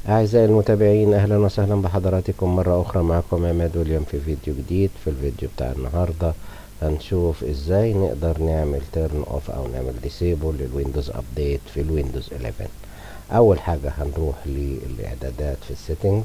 أعزائي المتابعين، أهلا وسهلا بحضراتكم مرة أخرى. معكم عماد ويليام في فيديو جديد. في الفيديو بتاع النهاردة هنشوف إزاي نقدر نعمل تيرن أوف أو نعمل ديسيبل للويندوز أبديت في الويندوز 11. أول حاجة هنروح للإعدادات في السيتنجز،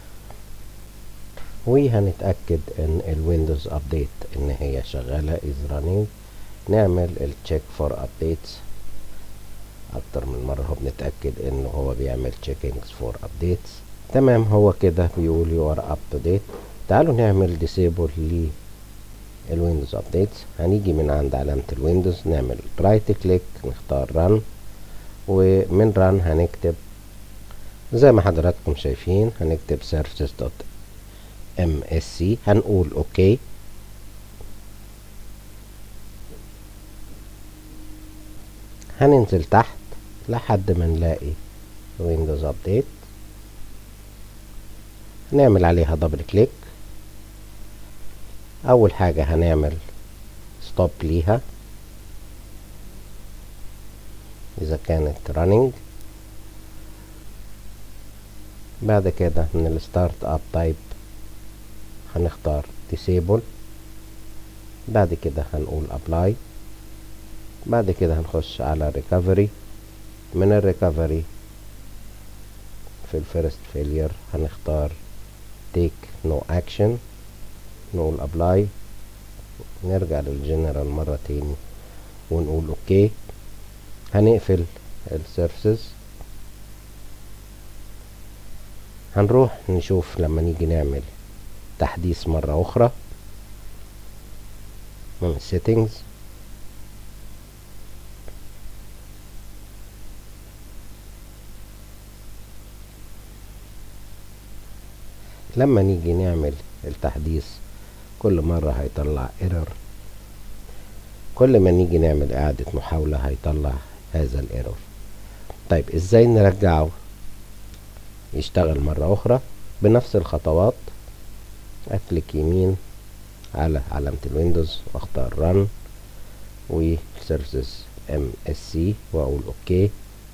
وهنتأكد إن الويندوز أبديت إن هي شغالة is running. نعمل التشيك فور أبديتس اكتر من مرة، هو بنتأكد انه هو بيعمل checkings for updates. تمام، هو كده بيقول you are up to date. تعالوا نعمل disable للويندوز updates. هنيجي من عند علامة الويندوز، نعمل رايت كليك، نختار run، ومن run هنكتب زي ما حضراتكم شايفين، هنكتب services.msc، هنقول اوكي. هننزل تحت لحد ما نلاقي ويندوز ابديت، نعمل عليها دبل كليك. اول حاجة هنعمل ستوب ليها اذا كانت رانينج. بعد كده من الستارت اب تايب هنختار disable. بعد كده هنقول apply. بعد كده هنخش على recovery. من الريكفري في الفيرست فيلير هنختار take no action، نقول apply. نرجع للجنرال مرة تاني ونقول اوكي. هنقفل السيرفيسز. هنروح نشوف لما نيجي نعمل تحديث مرة اخرى من settings. لما نيجي نعمل التحديث كل مرة هيطلع ايرور، كل ما نيجي نعمل اعادة محاولة هيطلع هذا الايرور. طيب ازاي نرجعه يشتغل مرة اخرى؟ بنفس الخطوات، اكليك يمين على علامة الويندوز واختار run و services MSC واقول اوكي.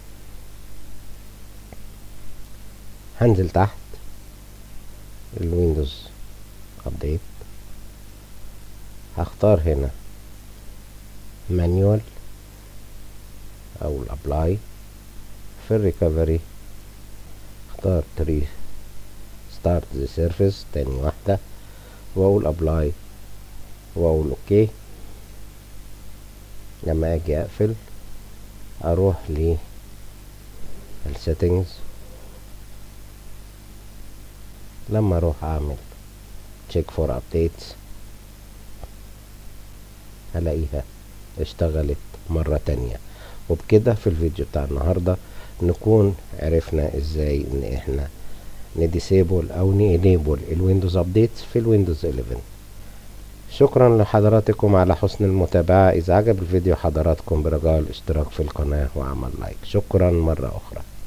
هنزل تحت الويندوز ابديت، هختار هنا مانيوال او الابلاي. في الريكفري اختار ستارت ذا سيرفيس تاني واحدة واقول ابلاي واقول اوكي. لما اجي اقفل اروح للسيتنجز. لما اروح اعمل check for updates هلاقيها اشتغلت مرة تانية. وبكده في الفيديو بتاع النهاردة نكون عرفنا ازاي ان احنا نديسيبل او نينيبل الويندوز ابديتس في الويندوز 11. شكرا لحضراتكم على حسن المتابعة. اذا عجب الفيديو حضراتكم برجاء الاشتراك في القناة وعمل لايك. شكرا مرة اخرى.